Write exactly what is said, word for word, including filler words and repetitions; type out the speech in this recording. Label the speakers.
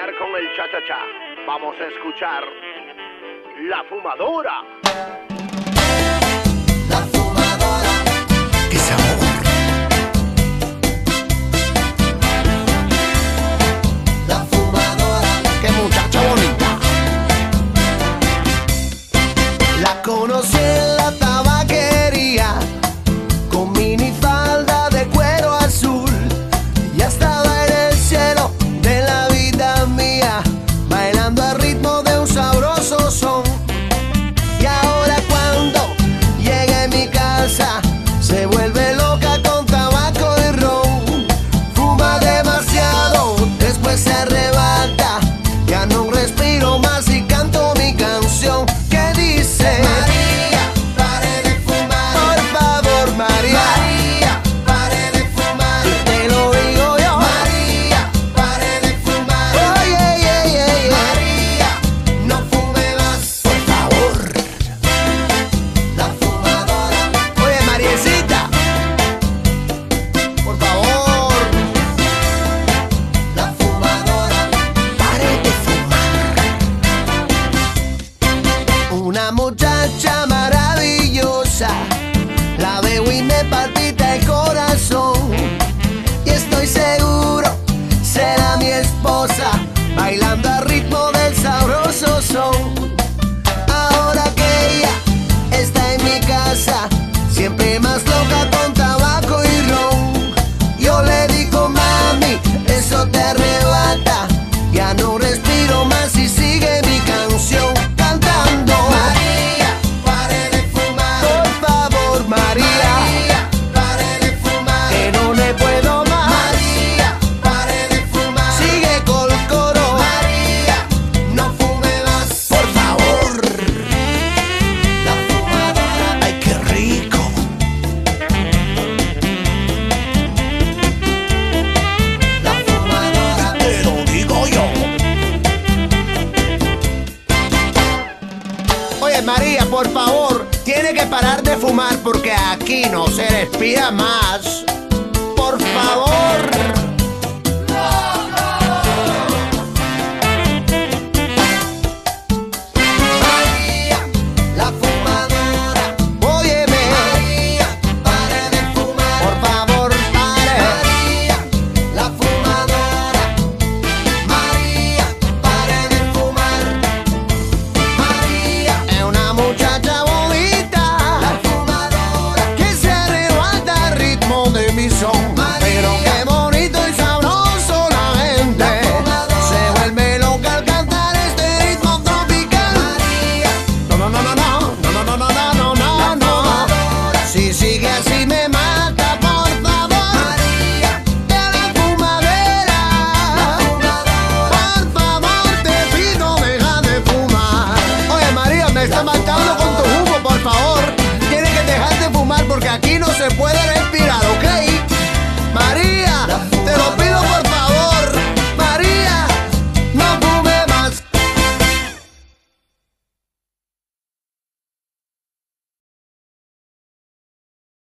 Speaker 1: empezar con el cha-cha-cha. Vamos a escuchar La Fumadora.
Speaker 2: La fumadora.
Speaker 3: ¡Qué sabor!
Speaker 2: La fumadora.
Speaker 3: ¡Qué muchacha bonita!
Speaker 2: La conocí en la tabaquería con minifalda de cuero azul. Ya estaba en el cielo de la vida mía, bailando al ritmo de un sabroso son. Y ahora cuando llega a mi casa se vuelve loca con tabaco y ron. Fuma demasiado, después se arrebata. Ya no respiro más y canto mi canción que dice: María, pare de fumar. Por favor, María. María, pare de fumar. Te lo digo yo. María, pare de fumar. Oye, oye, oye, María, no fume más. Por favor. La fumadora. Oye, Mariecita, por favor. La fumadora.
Speaker 3: ¡Pare de fumar!
Speaker 2: Una muchacha maravillosa, la veo y me palpita el corazón. Y estoy seguro, será mi esposa, bailando al ritmo del sabroso son. Ahora que ella está en mi casa, siempre más loca con tabaco y ron. Yo le digo: mami, eso te arrebata. Ya no respiro más y sigue mi canción cantando. María, pare de fumar. Por favor, María. María, pare de fumar. Que no le puedo más. María, pare de fumar. Sigue con el coro. María, no fume más.
Speaker 3: ¡Por favor!
Speaker 2: La fumadora.
Speaker 3: ¡Ay, qué rico!
Speaker 2: La fumadora.
Speaker 3: ¡Te lo digo yo!
Speaker 2: Oye, María, por favor, tiene que parar de fumar porque aquí no se respira más. Por favor. María, la fumadora. Óyeme. María, pare de fumar. Por favor, pare. María, la fumadora. María, pare de fumar. María es una muchacha bonita, la fumadora, que se arrebata al ritmo de mi son. María, pero qué bonito y sabroso la gente, la se vuelve loca al cantar este ritmo tropical. María, no, no, no, no, no, no, no, no, no, no, no, no, no. Si sigue así me mata, por favor. María, de la fumadera. La fumadora. Por favor, te pido, deja de fumar. Oye, María, me está matando con tu humo, por favor. Tienes que dejar de fumar porque aquí no se puede respirar.